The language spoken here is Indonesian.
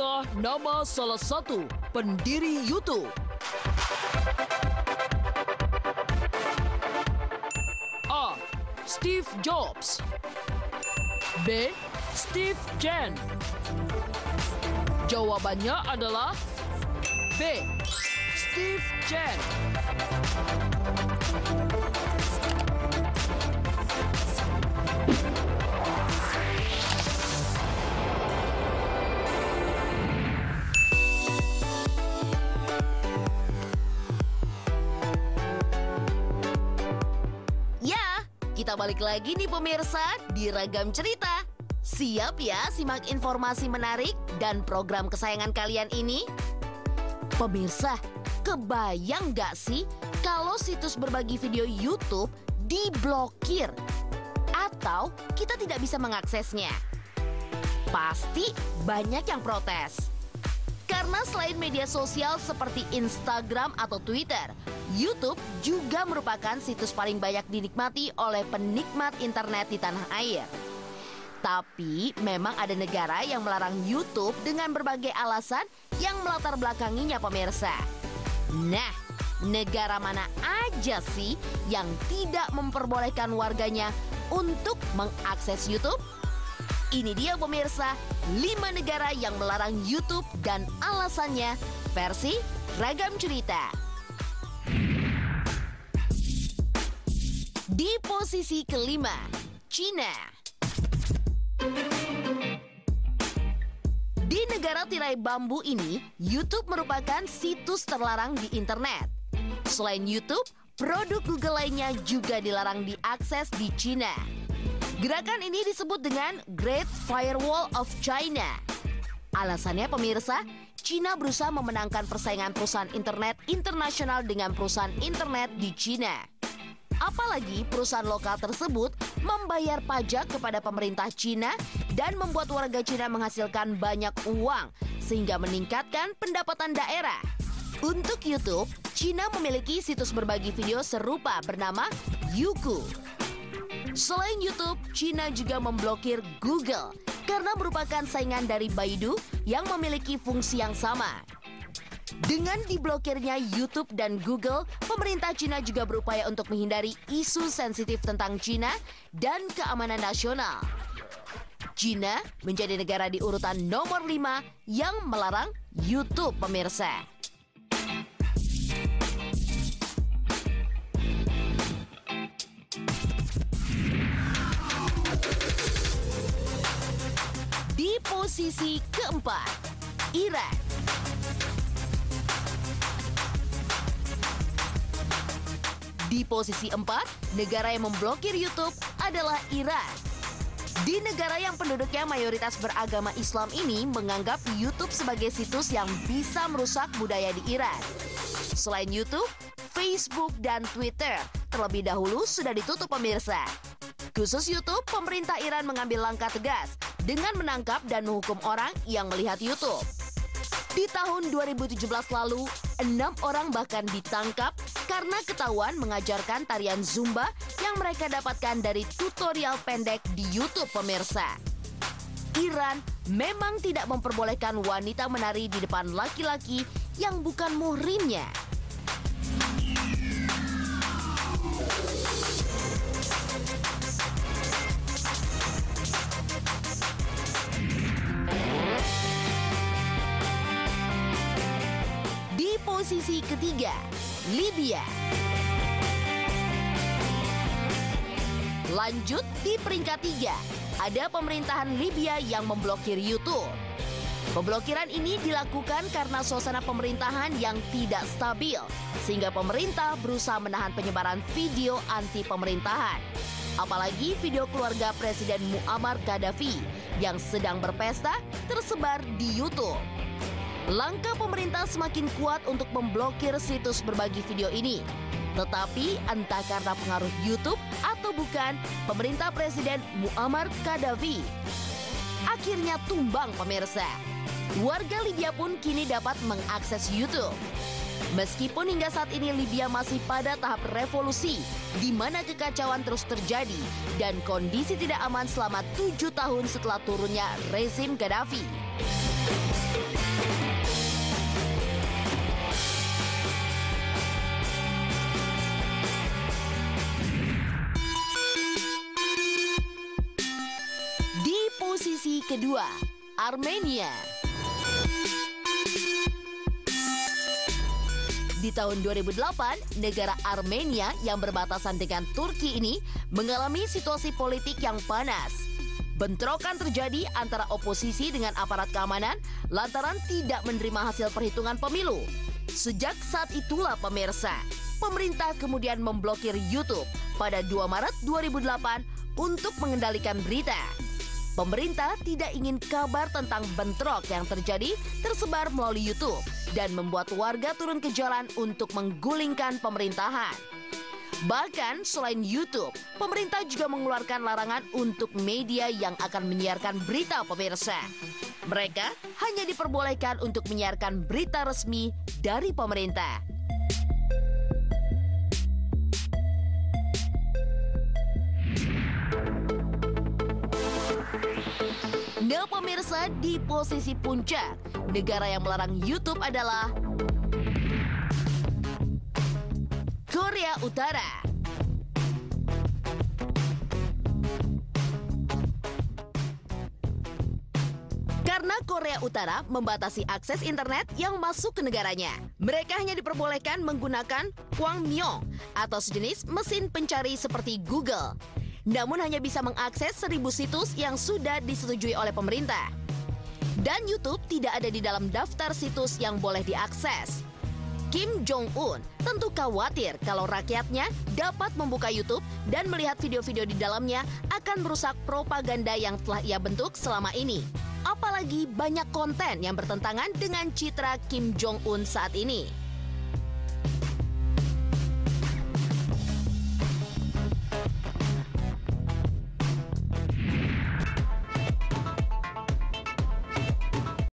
Apakah nama salah satu pendiri YouTube? A. Steve Jobs. B. Steve Chen. Jawabannya adalah B. Steve Chen. Kita balik lagi nih pemirsa di Ragam Cerita. Siap ya simak informasi menarik dan program kesayangan kalian ini? Pemirsa, kebayang gak sih kalau situs berbagi video YouTube diblokir atau kita tidak bisa mengaksesnya? Pasti banyak yang protes. Karena selain media sosial seperti Instagram atau Twitter, YouTube juga merupakan situs paling banyak dinikmati oleh penikmat internet di tanah air. Tapi memang ada negara yang melarang YouTube dengan berbagai alasan yang melatar belakanginya pemirsa. Nah, negara mana aja sih yang tidak memperbolehkan warganya untuk mengakses YouTube? Ini dia pemirsa, 5 negara yang melarang YouTube dan alasannya versi Ragam Cerita. Di posisi kelima, Cina. Di negara tirai bambu ini, YouTube merupakan situs terlarang di internet. Selain YouTube, produk Google lainnya juga dilarang diakses di Cina. Gerakan ini disebut dengan Great Firewall of China. Alasannya pemirsa, Cina berusaha memenangkan persaingan perusahaan internet internasional dengan perusahaan internet di Cina. Apalagi perusahaan lokal tersebut membayar pajak kepada pemerintah Cina dan membuat warga Cina menghasilkan banyak uang sehingga meningkatkan pendapatan daerah. Untuk YouTube, Cina memiliki situs berbagi video serupa bernama Youku. Selain YouTube, Cina juga memblokir Google karena merupakan saingan dari Baidu yang memiliki fungsi yang sama. Dengan diblokirnya YouTube dan Google, pemerintah Cina juga berupaya untuk menghindari isu sensitif tentang Cina dan keamanan nasional. Cina menjadi negara di urutan nomor 5 yang melarang YouTube pemirsa. Di posisi keempat, Iran. Di posisi 4, negara yang memblokir YouTube adalah Iran. Di negara yang penduduknya mayoritas beragama Islam ini menganggap YouTube sebagai situs yang bisa merusak budaya di Iran. Selain YouTube, Facebook dan Twitter terlebih dahulu sudah ditutup pemirsa. Khusus YouTube, pemerintah Iran mengambil langkah tegas dengan menangkap dan menghukum orang yang melihat YouTube. Di tahun 2017 lalu, 6 orang bahkan ditangkap karena ketahuan mengajarkan tarian Zumba yang mereka dapatkan dari tutorial pendek di YouTube pemirsa. Iran memang tidak memperbolehkan wanita menari di depan laki-laki yang bukan muhrimnya. Di posisi ketiga, Libya. Lanjut di peringkat 3, ada pemerintahan Libya yang memblokir YouTube. Pemblokiran ini dilakukan karena suasana pemerintahan yang tidak stabil, sehingga pemerintah berusaha menahan penyebaran video anti pemerintahan. Apalagi video keluarga Presiden Muammar Gaddafi yang sedang berpesta tersebar di YouTube. Langkah pemerintah semakin kuat untuk memblokir situs berbagi video ini. Tetapi entah karena pengaruh YouTube atau bukan, pemerintah Presiden Muammar Gaddafi akhirnya tumbang pemirsa. Warga Libya pun kini dapat mengakses YouTube. Meskipun hingga saat ini Libya masih pada tahap revolusi, di mana kekacauan terus terjadi dan kondisi tidak aman selama 7 tahun setelah turunnya rezim Gaddafi. kedua, Armenia. Di tahun 2008, negara Armenia yang berbatasan dengan Turki ini mengalami situasi politik yang panas. Bentrokan terjadi antara oposisi dengan aparat keamanan lantaran tidak menerima hasil perhitungan pemilu. Sejak saat itulah pemirsa, pemerintah kemudian memblokir YouTube pada 2 Maret 2008 untuk mengendalikan berita. Pemerintah tidak ingin kabar tentang bentrok yang terjadi tersebar melalui YouTube dan membuat warga turun ke jalan untuk menggulingkan pemerintahan. Bahkan selain YouTube, pemerintah juga mengeluarkan larangan untuk media yang akan menyiarkan berita pemirsa. Mereka hanya diperbolehkan untuk menyiarkan berita resmi dari pemerintah. Nah pemirsa, di posisi puncak, negara yang melarang YouTube adalah Korea Utara. Karena Korea Utara membatasi akses internet yang masuk ke negaranya, mereka hanya diperbolehkan menggunakan Kwangmyong atau sejenis mesin pencari seperti Google. Namun hanya bisa mengakses 1.000 situs yang sudah disetujui oleh pemerintah. Dan YouTube tidak ada di dalam daftar situs yang boleh diakses. Kim Jong-un tentu khawatir kalau rakyatnya dapat membuka YouTube dan melihat video-video di dalamnya akan merusak propaganda yang telah ia bentuk selama ini. Apalagi banyak konten yang bertentangan dengan citra Kim Jong-un saat ini.